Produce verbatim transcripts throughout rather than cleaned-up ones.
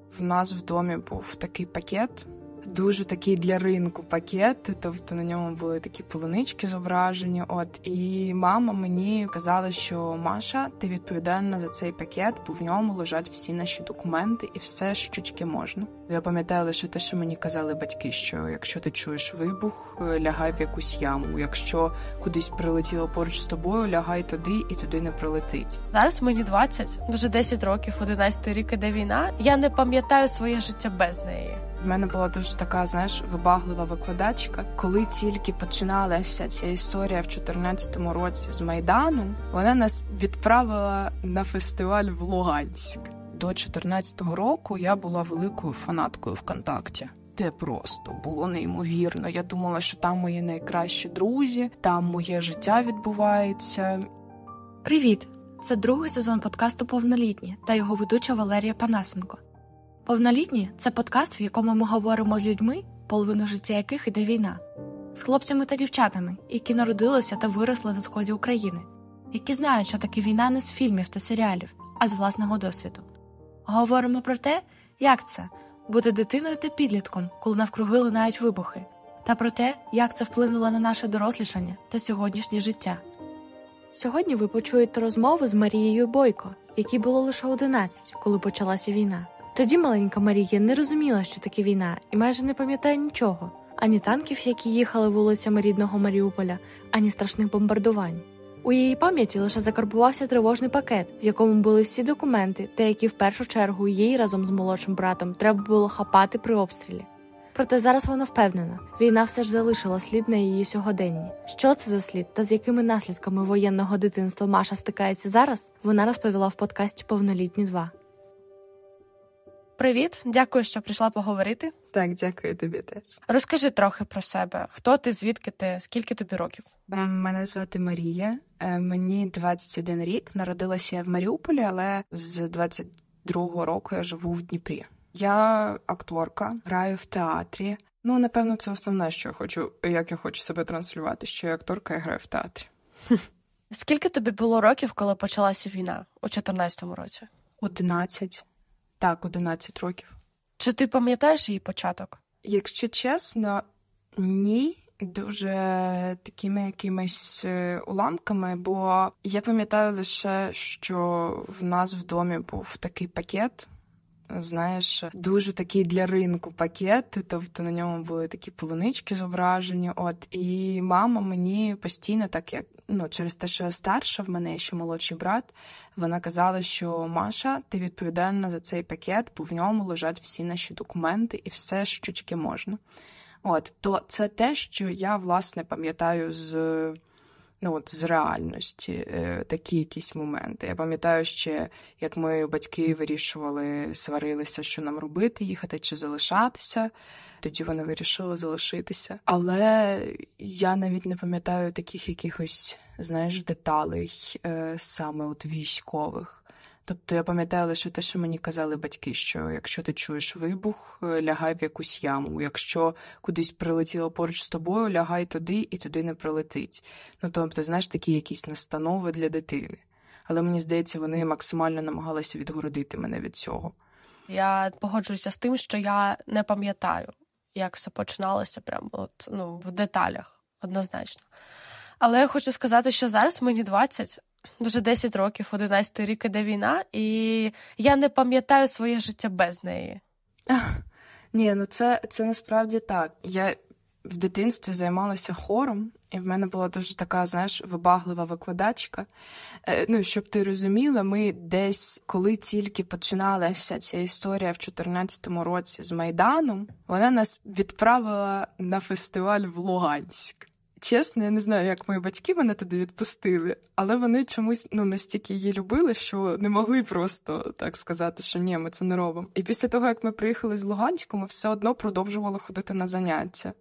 В нас в домі був такий пакет, дуже такий для ринку пакет, тобто на ньому були такі полунички зображені. От, і мама мені казала, що Маша, ти відповідальна за цей пакет, бо в ньому лежать всі наші документи і все, що тільки можна. Я пам'ятаю лише те, що мені казали батьки, що якщо ти чуєш вибух, лягай в якусь яму. Якщо кудись прилетіло поруч з тобою, лягай туди і туди не прилетить. Зараз мені двадцять, вже десять років, одинадцятий рік іде війна. Я не пам'ятаю своє життя без неї. В мене була дуже така, знаєш, вибаглива викладачка. Коли тільки починалася ця історія в чотирнадцятому році з Майданом, вона нас відправила на фестиваль в Луганськ. До чотирнадцятого року я була великою фанаткою ВКонтакті. Це просто було неймовірно. Я думала, що там мої найкращі друзі, там моє життя відбувається. Привіт! Це другий сезон подкасту «Повнолітні» та його ведуча Валерія Панасенко. «Повнолітні» – це подкаст, в якому ми говоримо з людьми, половину життя яких іде війна, з хлопцями та дівчатами, які народилися та виросли на сході України, які знають, що таке війна не з фільмів та серіалів, а з власного досвіду. Говоримо про те, як це – бути дитиною та підлітком, коли навкруги лунають вибухи, та про те, як це вплинуло на наше дорослішання та сьогоднішнє життя. Сьогодні ви почуєте розмову з Марією Бойко, якій було лише одинадцять, коли почалася війна. Тоді маленька Марія не розуміла, що таке війна, і майже не пам'ятає нічого. Ані танків, які їхали вулицями рідного Маріуполя, ані страшних бомбардувань. У її пам'яті лише закарбувався тривожний пакет, в якому були всі документи, та які в першу чергу їй разом з молодшим братом треба було хапати при обстрілі. Проте зараз вона впевнена, війна все ж залишила слід на її сьогоденні. Що це за слід та з якими наслідками воєнного дитинства Маша стикається зараз, вона розповіла в подкасті «Повнолітні два». Привіт, дякую, що прийшла поговорити. Так, дякую тобі теж. Розкажи трохи про себе. Хто ти, звідки ти, скільки тобі років? Мене звати Марія, мені двадцять один рік, народилася я в Маріуполі, але з двадцять другого року я живу в Дніпрі. Я акторка, граю в театрі. Ну, напевно, це основне, що я хочу, як я хочу себе транслювати, що я акторка і граю в театрі. Скільки тобі було років, коли почалася війна у чотирнадцятому році? Одинадцять. Так, одинадцять років. Чи ти пам'ятаєш її початок? Якщо чесно, ні. Дуже такими якимись уламками, бо я пам'ятаю лише, що в нас в домі був такий пакет, знаєш, дуже такий для ринку пакет, тобто на ньому були такі полунички зображені. От, і мама мені постійно, так як, ну, через те, що я старша, в мене є ще молодший брат, вона казала, що Маша, ти відповідальна за цей пакет, бо в ньому лежать всі наші документи і все, що тільки можна. От, то це те, що я, власне, пам'ятаю з, ну, от, з реальності, е, такі якісь моменти. Я пам'ятаю ще, як мої батьки вирішували, сварилися, що нам робити, їхати чи залишатися. Тоді вони вирішили залишитися. Але я навіть не пам'ятаю таких якихось, знаєш, деталей е, саме от військових. Тобто я пам'ятаю лише те, що мені казали батьки, що якщо ти чуєш вибух, лягай в якусь яму. Якщо кудись прилетіло поруч з тобою, лягай туди і туди не прилетить. Ну, тобто, знаєш, такі якісь настанови для дитини. Але мені здається, вони максимально намагалися відгородити мене від цього. Я погоджуюся з тим, що я не пам'ятаю, як все починалося прямо от, ну, в деталях, однозначно. Але я хочу сказати, що зараз мені двадцять, вже десять років, одинадцятий рік іде війна, і я не пам'ятаю своє життя без неї. Ні, ну це, це насправді так. Я в дитинстві займалася хором, і в мене була дуже така, знаєш, вибаглива викладачка. Е, ну, щоб ти розуміла, ми десь, коли тільки починалася ця історія в чотирнадцятому році з Майданом, вона нас відправила на фестиваль в Луганськ. Чесно, я не знаю, як мої батьки мене туди відпустили, але вони чомусь, ну, настільки її любили, що не могли просто так сказати, що ні, ми це не робимо. І після того, як ми приїхали з Луганську, ми все одно продовжували ходити на заняття.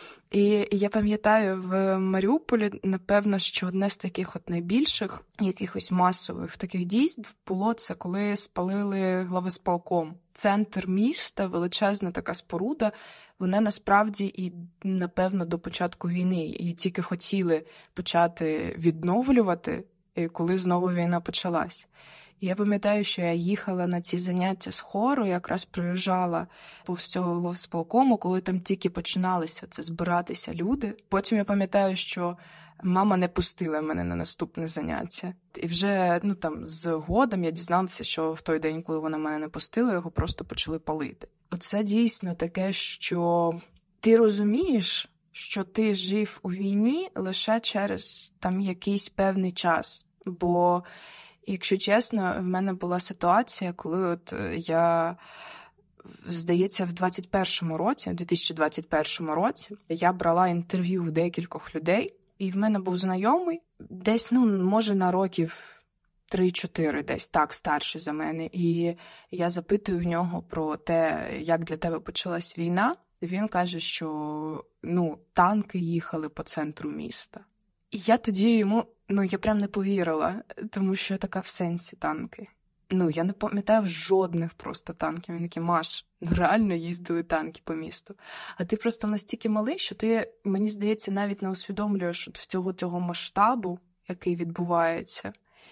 І я пам'ятаю, в Маріуполі, напевно, що одне з таких от найбільших якихось масових таких дійств було це, коли спалили глависполком. Центр міста, величезна така споруда, вона насправді і, напевно, до початку війни її тільки хотіли почати відновлювати, коли знову війна почалась. І я пам'ятаю, що я їхала на ці заняття з хору, якраз проїжджала повз цього ловсполкому, коли там тільки починалися це збиратися люди. Потім я пам'ятаю, що мама не пустила мене на наступне заняття. І вже ну там згодом я дізналася, що в той день, коли вона мене не пустила, його просто почали палити. Оце дійсно таке, що ти розумієш, що ти жив у війні лише через там якийсь певний час. Бо, якщо чесно, в мене була ситуація, коли от я, здається, в двадцять першому році, в дві тисячі двадцять першому році, я брала інтерв'ю в декількох людей, і в мене був знайомий, десь, ну, може, на років три-чотири, десь так, старший за мене. І я запитую в нього про те, як для тебе почалась війна. Він каже, що, ну, танки їхали по центру міста. І я тоді йому, ну, я прям не повірила, тому що така в сенсі танки. Ну, я не пам'ятаю жодних просто танків. Він такий, Маш, ну, реально їздили танки по місту. А ти просто настільки малий, що ти, мені здається, навіть не усвідомлюєш цього цього масштабу, який відбувається.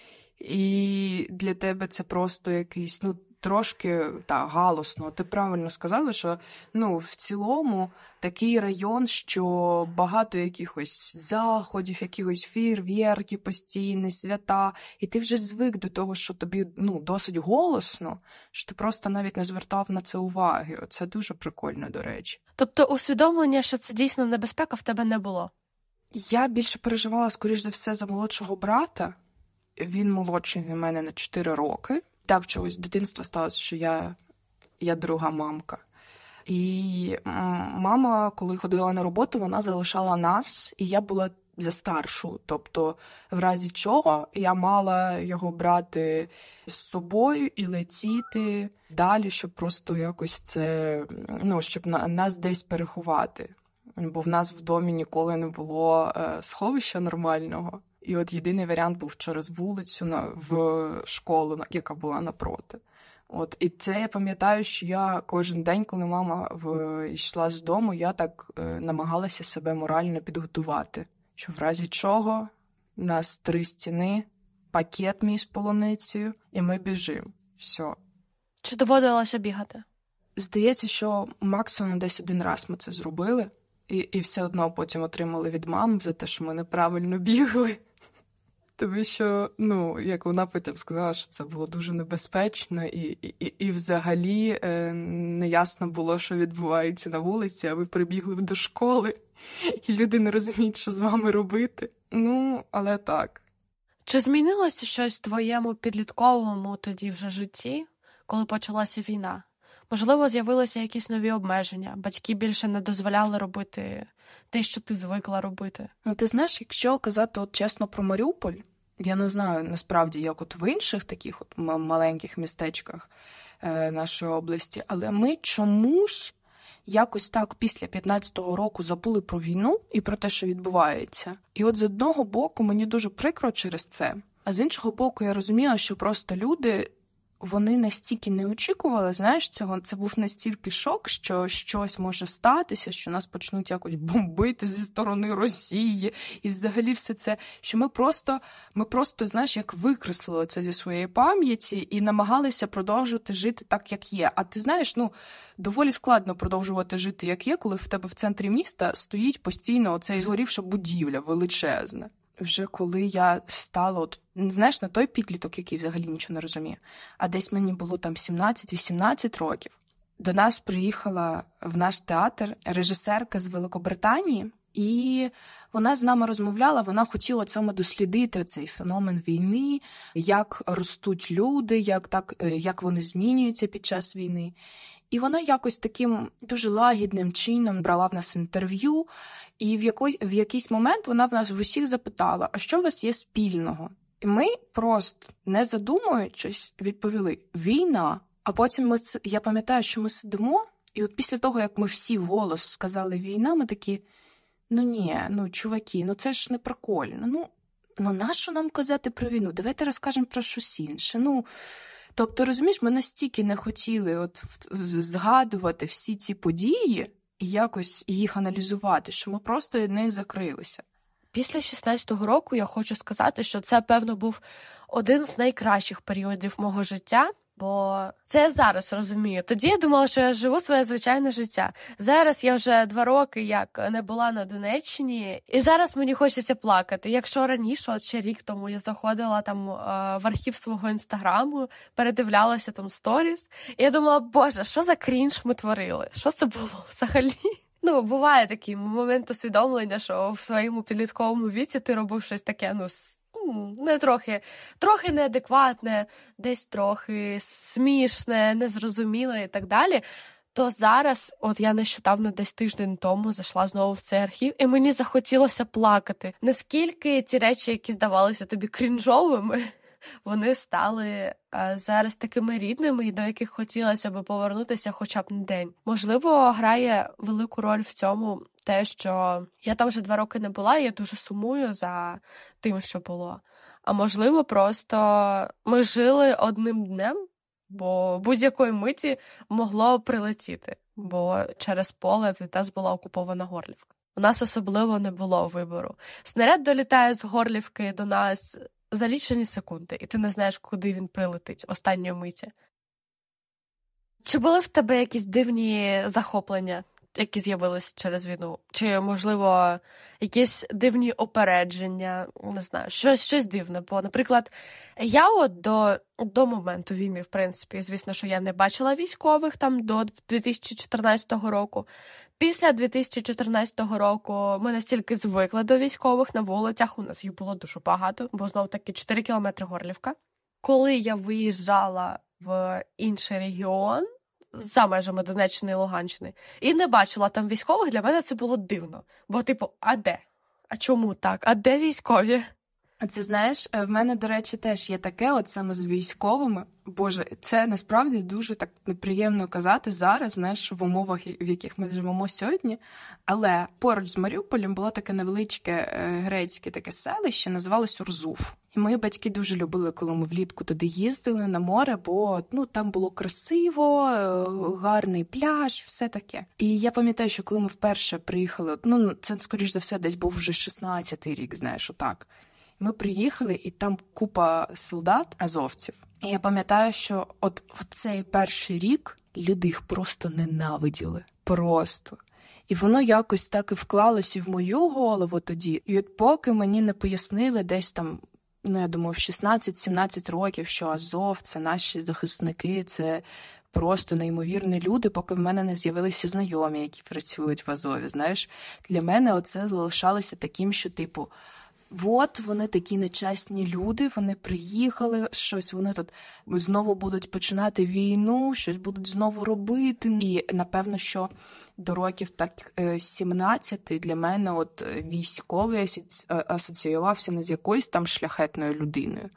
І для тебе це просто якийсь, ну, трошки, так, галосно. Ти правильно сказала, що, ну, в цілому такий район, що багато якихось заходів, якихось фейерверки постійні, свята, і ти вже звик до того, що тобі, ну, досить голосно, що ти просто навіть не звертав на це уваги. Це дуже прикольно, до речі. Тобто усвідомлення, що це дійсно небезпека, в тебе не було? Я більше переживала, скоріш за все, за молодшого брата. Він молодший від мене на чотири роки. Так чогось з дитинства сталося, що я, я друга мамка. І мама, коли ходила на роботу, вона залишала нас, і я була за старшу. Тобто, в разі чого, я мала його брати з собою і летіти далі, щоб просто якось це, ну, щоб на, нас десь переховати. Бо в нас в домі ніколи не було е, сховища нормального. І от єдиний варіант був через вулицю на, в школу, яка була напроти. От, і це я пам'ятаю, що я кожен день, коли мама в, йшла з дому, я так е, намагалася себе морально підготувати. Що в разі чого у нас три стіни, пакет мій з полуницею, і ми біжимо. Все. Чи доводилося бігати? Здається, що максимум десь один раз ми це зробили. І, і все одно потім отримали від мами за те, що ми неправильно бігли. Тому що, ну, як вона потім сказала, що це було дуже небезпечно, і, і, і взагалі е, неясно було, що відбувається на вулиці, а ви прибігли до школи, і люди не розуміють, що з вами робити. Ну, але так. Чи змінилося щось в твоєму підлітковому тоді вже житті, коли почалася війна? Можливо, з'явилися якісь нові обмеження, батьки більше не дозволяли робити те, що ти звикла робити? Ну, ти знаєш, якщо казати от чесно про Маріуполь, я не знаю, насправді, як от в інших таких от маленьких містечках е, нашої області, але ми чомусь якось так після п'ятнадцятого року забули про війну і про те, що відбувається. І от з одного боку мені дуже прикро через це, а з іншого боку я розуміла, що просто люди, вони настільки не очікували, знаєш, цього. Це був настільки шок, що щось може статися, що нас почнуть якось бомбити зі сторони Росії. І взагалі все це, що ми просто, ми просто, знаєш, як викреслили це зі своєї пам'яті і намагалися продовжувати жити так, як є. А ти знаєш, ну, доволі складно продовжувати жити, як є, коли в тебе в центрі міста стоїть постійно оця згорівша будівля величезна. Вже коли я стала, от, знаєш, на той підліток, який взагалі нічого не розуміє, а десь мені було там сімнадцять-вісімнадцять років, до нас приїхала в наш театр режисерка з Великобританії, і вона з нами розмовляла, вона хотіла саме дослідити цей феномен війни, як ростуть люди, як, так, як вони змінюються під час війни. І вона якось таким дуже лагідним чином брала в нас інтерв'ю, і в, якой, в якийсь момент вона в нас в усіх запитала, а що у вас є спільного? І ми просто, не задумуючись, відповіли «Війна». А потім ми, я пам'ятаю, що ми сидимо, і от після того, як ми всі вголос сказали «Війна», ми такі «Ну ні, ну чуваки, ну це ж не прикольно, ну, ну нащо нам казати про війну? Давайте розкажемо про щось інше, ну...» Тобто, розумієш, ми настільки не хотіли от згадувати всі ці події і якось їх аналізувати, що ми просто від них закрилися. Після шістнадцятого року я хочу сказати, що це, певно, був один з найкращих періодів мого життя, бо це я зараз розумію. Тоді я думала, що я живу своє звичайне життя. Зараз я вже два роки як не була на Донеччині, і зараз мені хочеться плакати. Якщо раніше, от ще рік тому, я заходила там в архів свого інстаграму, передивлялася там сторіс, і я думала, боже, що за крінж ми творили? Що це було взагалі? Ну, буває такий момент усвідомлення, що в своєму підлітковому віці ти робив щось таке, ну, не трохи, трохи неадекватне, десь трохи смішне, незрозуміле і так далі. То зараз, от я нещодавно десь тиждень тому зайшла знову в цей архів, і мені захотілося плакати. Наскільки ці речі, які здавалися тобі крінжовими, вони стали а, зараз такими рідними, і до яких хотілося б повернутися хоча б на день. Можливо, грає велику роль в цьому те, що я там вже два роки не була, і я дуже сумую за тим, що було. А можливо, просто ми жили одним днем, бо будь-якої миті могло прилетіти, бо через поле в нас була окупована Горлівка. У нас особливо не було вибору. Снаряд долітає з Горлівки до нас за лічені секунди, і ти не знаєш, куди він прилетить останньої миті. Чи були в тебе якісь дивні захоплення, які з'явилися через війну? Чи, можливо, якісь дивні опередження? Не знаю, щось, щось дивне. Бо, наприклад, я от до, до моменту війни, в принципі, звісно, що я не бачила військових там до дві тисячі чотирнадцятого року. Після дві тисячі чотирнадцятого року ми настільки звикли до військових на вулицях, у нас їх було дуже багато, бо знов-таки чотири кілометри Горлівка. Коли я виїжджала в інший регіон, за межами Донеччини і Луганщини, і не бачила там військових, для мене це було дивно. Бо, типу, а де? А чому так? А де військові? А це, знаєш, в мене, до речі, теж є таке, от саме з військовими. Боже, це насправді дуже так неприємно казати зараз, знаєш, в умовах, в яких ми живемо сьогодні. Але поруч з Маріуполем було таке невеличке грецьке таке селище, називалось Урзуф. І мої батьки дуже любили, коли ми влітку туди їздили на море, бо ну там було красиво, гарний пляж, все таке. І я пам'ятаю, що коли ми вперше приїхали, ну це, скоріш за все, десь був вже шістнадцятий рік, знаєш, отак. Ми приїхали, і там купа солдат, азовців. І я пам'ятаю, що от в цей перший рік люди їх просто ненавиділи. Просто. І воно якось так і вклалося в мою голову тоді. І от поки мені не пояснили десь там, ну, я думаю, в шістнадцять-сімнадцять років, що Азов – це наші захисники, це просто неймовірні люди, поки в мене не з'явилися знайомі, які працюють в Азові. Знаєш, для мене оце залишалося таким, що, типу, от вони такі нечесні люди, вони приїхали, щось вони тут знову будуть починати війну, щось будуть знову робити. І, напевно, що до років так сімнадцяти для мене от військовий асоціювався не з якоюсь там шляхетною людиною,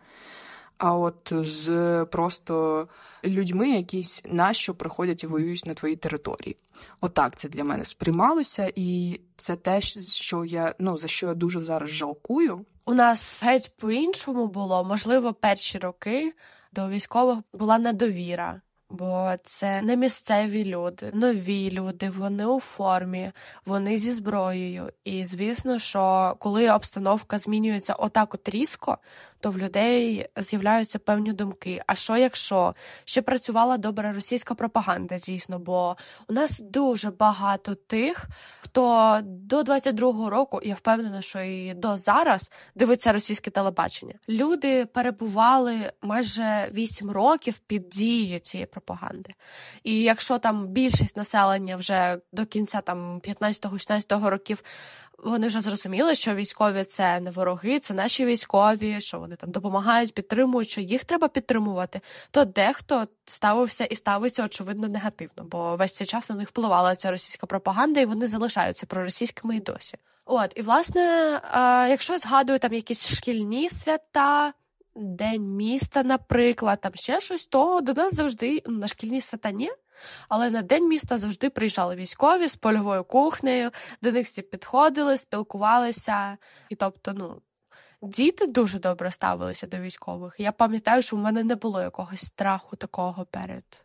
а от з просто людьми, якісь нащо приходять і воюють на твоїй території. Отак це для мене сприймалося, і це те, що я, ну, за що я дуже зараз жалкую. У нас геть по-іншому було. Можливо, перші роки до військових була недовіра. Бо це не місцеві люди, нові люди, вони у формі, вони зі зброєю. І, звісно, що коли обстановка змінюється отак от різко, то в людей з'являються певні думки. А що якщо? Ще працювала добра російська пропаганда, дійсно, бо у нас дуже багато тих, хто до двадцять другого року, я впевнена, що і до зараз, дивиться російське телебачення. Люди перебували майже вісім років під дією цієї пропаганди. І якщо там більшість населення вже до кінця там п'ятнадцятого-шістнадцятого років, вони вже зрозуміли, що військові – це не вороги, це наші військові, що вони там допомагають, підтримують, що їх треба підтримувати, то дехто ставився і ставиться, очевидно, негативно, бо весь цей час на них впливала ця російська пропаганда, і вони залишаються проросійськими і досі. От, і, власне, якщо я згадую там якісь шкільні свята, День міста, наприклад, там ще щось, то до нас завжди, на шкільні свята ні, але на День міста завжди приїжджали військові з польовою кухнею, до них всі підходили, спілкувалися. І тобто, ну, діти дуже добре ставилися до військових. Я пам'ятаю, що в мене не було якогось страху такого перед,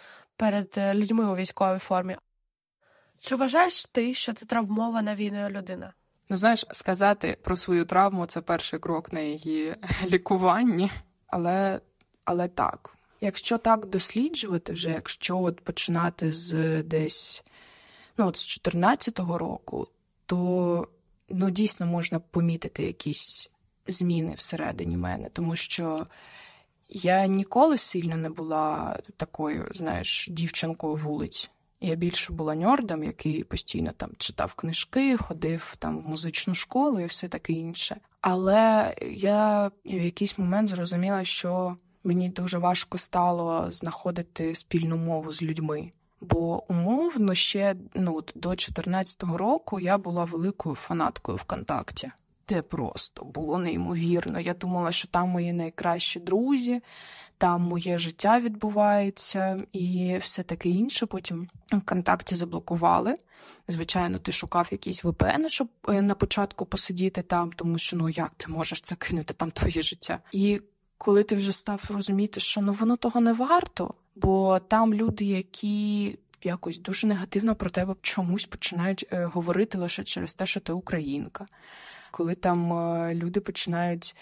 перед людьми у військовій формі. Чи вважаєш ти, що ти травмована війною людина? Ну, знаєш, сказати про свою травму – це перший крок на її лікуванні. Але, але так. Якщо так досліджувати вже, якщо от починати з десь, ну, от з чотирнадцятого року, то, ну, дійсно можна помітити якісь зміни всередині мене. Тому що я ніколи сильно не була такою, знаєш, дівчинкою вулиць. Я більше була ньордом, який постійно там читав книжки, ходив там в музичну школу і все таке інше. Але я в якийсь момент зрозуміла, що мені дуже важко стало знаходити спільну мову з людьми. Бо умовно ще, ну, до чотирнадцятого року я була великою фанаткою ВКонтакті. Те просто було неймовірно. Я думала, що там мої найкращі друзі, там моє життя відбувається і все таке інше. Потім ВКонтакті заблокували. Звичайно, ти шукав якісь ве пе ени, щоб на початку посидіти там, тому що, ну, як ти можеш це кинути, там твоє життя. І коли ти вже став розуміти, що, ну, воно того не варто, бо там люди, які якось дуже негативно про тебе чомусь починають е, говорити лише через те, що ти українка. Коли там е, люди починають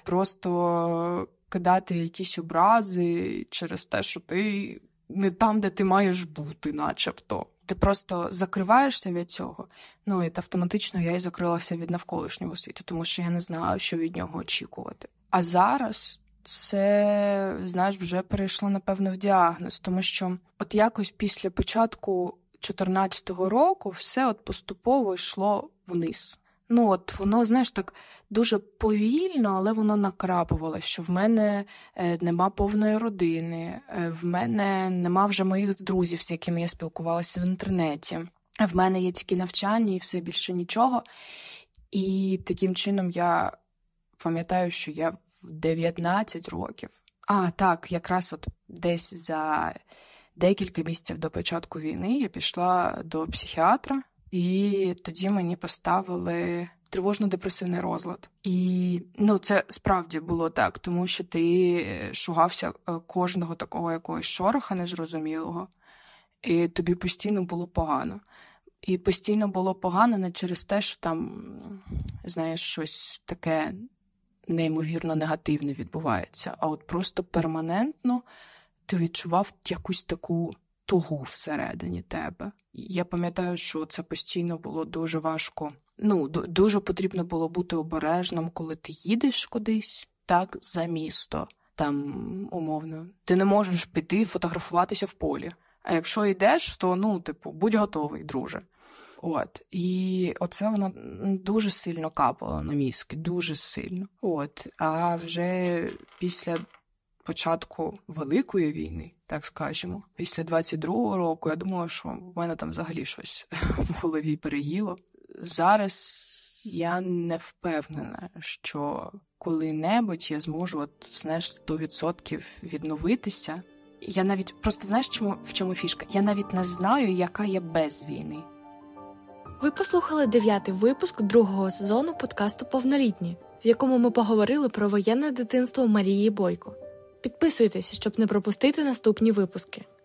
просто кидати якісь образи через те, що ти не там, де ти маєш бути, начебто. Ти просто закриваєшся від цього. Ну, і автоматично я і закрилася від навколишнього світу, тому що я не знала, що від нього очікувати. А зараз це, знаєш, вже перейшло, напевно, в діагноз, тому що от якось після початку чотирнадцятого року все от поступово йшло вниз. Ну, от воно, знаєш, так дуже повільно, але воно накрапувало, що в мене е, нема повної родини, е, в мене нема вже моїх друзів, з якими я спілкувалася в інтернеті, в мене є тільки навчання і все, більше нічого. І таким чином я пам'ятаю, що я в дев'ятнадцять років, а, так, якраз от десь за декілька місяців до початку війни я пішла до психіатра, і тоді мені поставили тривожно-депресивний розлад. І, ну, це справді було так, тому що ти шугався кожного такого якогось шороха незрозумілого, і тобі постійно було погано. І постійно було погано не через те, що там, знаєш, щось таке неймовірно негативне відбувається, а от просто перманентно ти відчував якусь таку тугу всередині тебе. Я пам'ятаю, що це постійно було дуже важко. Ну, дуже потрібно було бути обережним, коли ти їдеш кудись, так, за місто, там, умовно. Ти не можеш піти фотографуватися в полі. А якщо йдеш, то, ну, типу, будь готовий, друже. От. І оце воно дуже сильно капало на мізки, дуже сильно. От. А вже після початку Великої війни, так скажемо, після двадцять другого року, я думала, що в мене там взагалі щось в голові переїло. Зараз я не впевнена, що коли-небудь я зможу, от, знаєш, сто відсотків відновитися. Я навіть, просто знаєш, чому, в чому фішка? Я навіть не знаю, яка я без війни. Ви послухали дев'ятий випуск другого сезону подкасту «Повнолітні», в якому ми поговорили про воєнне дитинство Марії Бойко. Підписуйтесь, щоб не пропустити наступні випуски.